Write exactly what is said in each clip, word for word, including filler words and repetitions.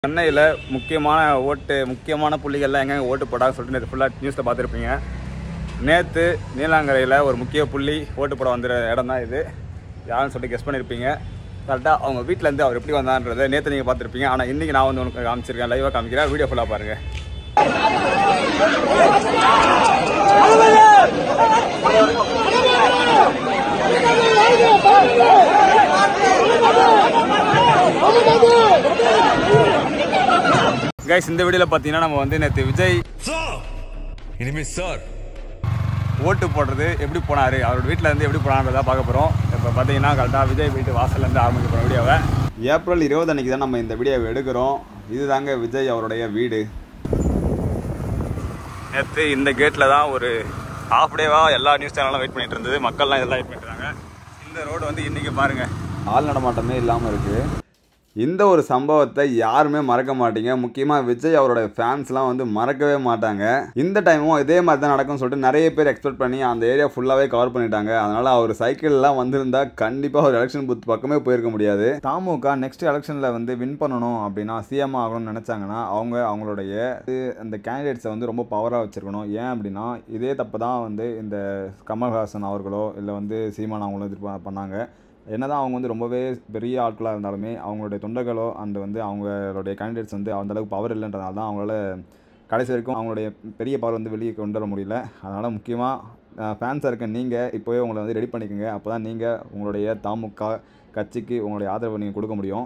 சென்னையில் முக்கியமான ஓட்டு முக்கியமான புள்ளிகள்லாம் எங்கே ஓட்டு போடான்னு சொல்லிட்டு நேற்று ஃபுல்லாக நியூஸில் பார்த்துருப்பீங்க. நேற்று நீலாங்கரையில் ஒரு முக்கிய புள்ளி ஓட்டு போட வந்துற இடம் தான் இது. யாருன்னு சொல்லிட்டு கெஸ் பண்ணியிருப்பீங்க. கரெக்டாக அவங்க வீட்டிலேருந்து அவர் எப்படி வந்தான்றதை நேற்று நீங்கள் பார்த்துருப்பீங்க. ஆனால் இன்றைக்கி நான் வந்து உனக்கு காமிச்சிருக்கேன், லைவாக காமிக்கிறேன். வீடியோ ஃபுல்லாக பாருங்கள். கைஸ், இந்த வீடியோவில் பார்த்தீங்கன்னா நம்ம வந்து நேற்று விஜய் இனிமே சார் ஓட்டு போடுறது எப்படி போனார், அவரோட வீட்டில் இருந்து எப்படி போனான்றதான் பார்க்க போகிறோம். இப்போ பார்த்தீங்கன்னா கரெக்டாக விஜய் வீட்டு வாசல்லேருந்து ஆரம்பிக்க போகிறோம் வீடியோவை. ஏப்ரல் இருபது அன்றைக்கி தான் நம்ம இந்த வீடியோவை எடுக்கிறோம். இது தாங்க விஜய் அவருடைய வீடு. நேற்று இந்த கேட்டில் தான் ஒரு ஹாஃப் டேவாக எல்லா நியூஸ் சேனலும் வெயிட் பண்ணிட்டு இருந்தது. மக்கள்லாம் இதெல்லாம் வெயிட் பண்ணிட்டுருக்காங்க. இந்த ரோடு வந்து இன்றைக்கி பாருங்கள், ஆள் நடமாட்டமே இல்லாமல் இருக்குது. இந்த ஒரு சம்பவத்தை யாருமே மறக்க மாட்டீங்க. முக்கியமாக விஜய் அவரோட ஃபேன்ஸ்லாம் வந்து மறக்கவே மாட்டாங்க. இந்த டைமும் இதே மாதிரி தான் நடக்கும்னு சொல்லிட்டு நிறைய பேர் எக்ஸ்பெக்ட் பண்ணி அந்த ஏரியா ஃபுல்லாகவே கவர் பண்ணிட்டாங்க. அதனால் அவர் சைக்கிள்லாம் வந்திருந்தால் கண்டிப்பாக ஒரு எலெக்ஷன் பூத் பக்கமே போயிருக்க முடியாது. தாமுக நெக்ஸ்ட் எலெக்ஷனில் வந்து வின் பண்ணணும் அப்படின்னா, சிஎம் ஆகணும்னு நினச்சாங்கன்னா அவங்க அவங்களுடைய அந்த கேண்டிடேட்ஸை வந்து ரொம்ப பவராக வச்சுருக்கணும். ஏன் அப்படின்னா, இதே தப்பு தான் வந்து இந்த கமல்ஹாசன் அவர்களோ இல்லை வந்து சீமான் அவங்களோ இது பண்ணாங்க. என்னதான் அவங்க வந்து ரொம்பவே பெரிய ஆட்களாக இருந்தாலுமே அவங்களுடைய தொண்டர்களோ அந்த வந்து அவங்களுடைய கேண்டிடேட்ஸ் வந்து அந்தளவுக்கு பவர் இல்லைன்றதுனால தான் அவங்களால கடைசி வரைக்கும் அவங்களுடைய பெரிய பவர் வந்து வெளியே கொண்டு வர முடியல. அதனால் முக்கியமாக ஃபேன்ஸாக இருக்க நீங்கள் இப்போவே உங்களை வந்து ரெடி பண்ணிக்கோங்க. அப்போ தான் நீங்கள் உங்களுடைய தாமுக கட்சிக்கு உங்களுடைய ஆதரவை நீங்கள் கொடுக்க முடியும்.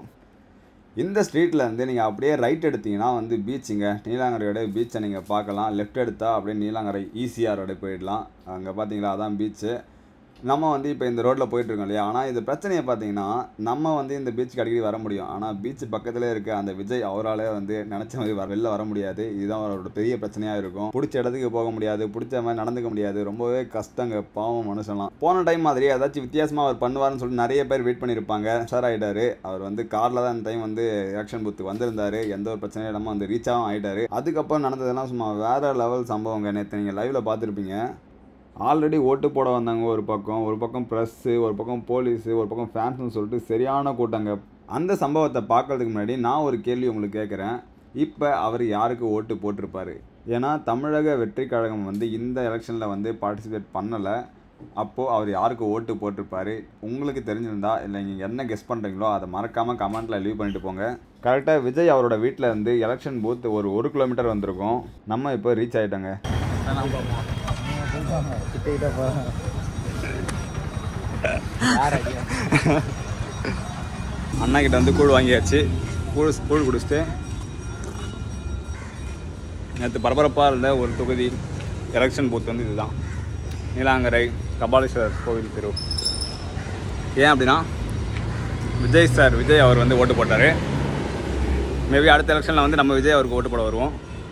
இந்த ஸ்ட்ரீட்டில் வந்து நீங்கள் அப்படியே ரைட் எடுத்தீங்கன்னா வந்து பீச்சுங்க, நீலாங்கரையோட பீச்சை நீங்கள் பார்க்கலாம். லெஃப்ட் எடுத்தால் அப்படியே நீலாங்கரை ஈசிஆரோட போயிடலாம். அங்கே பார்த்தீங்களா, அதான் பீச்சு. நம்ம வந்து இப்போ இந்த ரோட்டில் போயிட்டுருக்கோம் இல்லையா. ஆனால் இந்த பிரச்சனையை பார்த்தீங்கன்னா, நம்ம வந்து இந்த பீச்சுக்கு அடிக்கடி வர முடியும். ஆனால் பீச்சு பக்கத்தில் இருக்க அந்த விஜய் அவரால் வந்து நினச்ச மாதிரி வர வெளில வர முடியாது. இதுதான் அவரோட பெரிய பிரச்சனையாக இருக்கும். பிடிச்ச இடத்துக்கு போக முடியாது, பிடிச்ச மாதிரி நடந்துக்க முடியாது. ரொம்பவே கஷ்டங்க, பாவம் மனுஷன்லாம். போன டைம் மாதிரி ஏதாச்சும் வித்தியாசமாக அவர் பண்ணுவார்னு சொல்லிட்டு நிறைய பேர் வெயிட் பண்ணியிருப்பாங்க. சார் ஆகிட்டார். அவர் வந்து காரில் தான் இந்த டைம் வந்து எலெக்ஷன் பூத்துக்கு வந்திருந்தார். எந்த ஒரு பிரச்சனையும் இல்லாமல் வந்து ரீச்சாகவும் ஆகிட்டார். அதுக்கப்புறம் நடந்ததெல்லாம் சும்மா வேறு லெவல் சம்பவங்க. நேற்று நீங்கள் லைவில் பார்த்துருப்பீங்க. ஆல்ரெடி ஓட்டு போட வந்தாங்க ஒரு பக்கம், ஒரு பக்கம் ப்ரெஸ்ஸு, ஒரு பக்கம் போலீஸு, ஒரு பக்கம் ஃபேன்ஸ்னு சொல்லிட்டு சரியான கூட்டாங்க. அந்த சம்பவத்தை பார்க்கறதுக்கு முன்னாடி நான் ஒரு கேள்வி உங்களுக்கு கேட்குறேன். இப்போ அவர் யாருக்கு ஓட்டு போட்டிருப்பார்? ஏன்னா தமிழக வெற்றி கழகம் வந்து இந்த எலெக்ஷனில் வந்து பார்ட்டிசிபேட் பண்ணலை. அப்போது அவர் யாருக்கு ஓட்டு போட்டிருப்பார்? உங்களுக்கு தெரிஞ்சிருந்தா இல்லை நீங்கள் என்ன கெஸ் பண்ணுறீங்களோ அதை மறக்காமல் கமெண்ட்டில் லீவ் பண்ணிட்டு போங்க. கரெக்டாக விஜய் அவரோட வீட்டில் இருந்து எலெக்ஷன் பூத் ஒரு ஒரு கிலோமீட்டர் வந்திருக்கோம். நம்ம இப்போ ரீச் ஆகிட்டோங்க. அண்ணா கிட்ட வந்து கூழ் வாங்கியாச்சு. கூழ் கூழ் குடிச்சிட்டு நேற்று பரபரப்பாக இருந்த ஒரு தொகுதி எலெக்ஷன் பூத் வந்து இதுதான், நீலாங்கரை கபாலீஸ்வரர் கோவில் தெரு. ஏன் அப்படின்னா, விஜய் சார் விஜய் அவர் வந்து ஓட்டு போட்டார். மேபி அடுத்த எலெக்ஷனில் வந்து நம்ம விஜய் அவருக்கு ஓட்டு போட வருவோம்.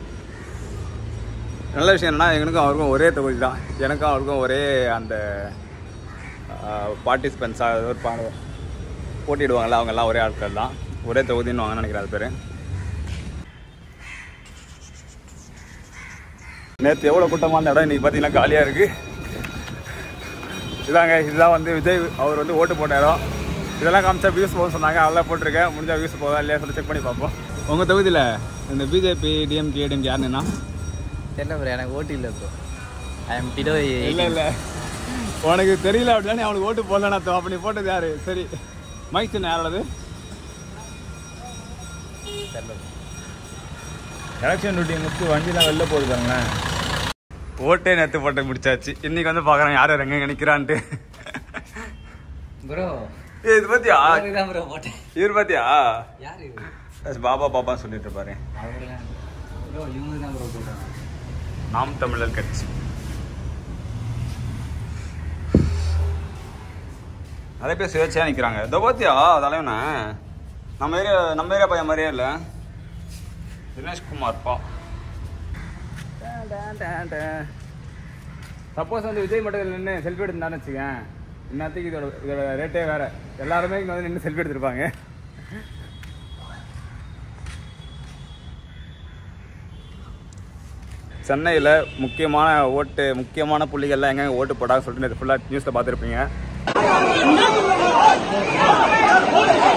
நல்ல விஷயம் என்னென்னா, எங்களுக்கும் அவருக்கும் ஒரே தொகுதி தான். எனக்கும் அவருக்கும் ஒரே அந்த பார்ட்டிசிபென்ட்ஸாக ஒரு பா போட்டிடுவாங்கள்ல, அவங்கெல்லாம் ஒரே ஆட்கள் தான். ஒரே தொகுதின்னு வாங்க நினைக்கிறேன் அது பேர். நேற்று எவ்வளோ கூட்டமாக இருந்த இடம் இன்றைக்கி பார்த்தீங்கன்னா காலியாக இருக்குது. இதாங்க, இதுதான் வந்து விஜய் அவர் வந்து ஓட்டு போட்ட இடம். இதெல்லாம் காமிச்சா வியூஸ் போக சொன்னாங்க. அதெல்லாம் போட்டிருக்கேன். முடிஞ்சால் வியூஸ் போதா இல்லையா சொல்லி செக் பண்ணி பார்ப்போம். உங்கள் தொகுதியில் இந்த பிஜேபி டிஎம்கே ஏடிஎம்கே யாருன்னா தெரியல ப்ரோ, எனக்கு ஓட்டு இல்லை ப்ரோ. I am below. இல்லை இல்லை உனக்கு தெரியல அப்படின்னா அவனுக்கு ஓட்டு போடலன்னா அப்படி போட்டது யாரு? சரி, மைக் சின்ன யாரோடது? எலெக்ஷன் டியூட்டி முடிச்சு வண்டிலாம் வெளில போகுது பாருங்களேன். ஓட்டே நேற்று போட்டு முடிச்சாச்சு. இன்னைக்கு வந்து பார்க்குறேன் யார் யார் எங்கே நிற்கிறான்ட்டு. ப்ரோ ஏ இது பார்த்தியா? ப்ரோ போட்டேன். இவர் பார்த்தியா? யார் இது? பாபா பாபா சொல்லிட்டு இருப்பாரு. ப்ரோ இவங்க தான் ப்ரோ போட்டாங்க. நாம் தமிழர் கட்சி. நிறைய பேர் சுயேட்சையாக நிற்கிறாங்க. இதோ பார்த்தியா தலைவனை? நம்ம ஏரியா நம்ம ஏரியா பையன் மாதிரியே இல்லை, தினேஷ்குமார்ப்பா. சப்போஸ் வந்து விஜய் மட்டும் நின்று செல்ஃபி எடுத்துருந்தான்னு வச்சுக்கேன், இன்னத்துக்கு இதோட இதோட ரேட்டே வேறு. எல்லாருமே இங்கே வந்து நின்று செல்ஃபி எடுத்துருப்பாங்க. சென்னையில் முக்கியமான ஓட்டு முக்கியமான புள்ளிகள்லாம் எங்கெங்கே ஓட்டு போடான்னு சொல்லிட்டு நேற்று ஃபுல்லாக நியூஸில் பார்த்துருப்பீங்க.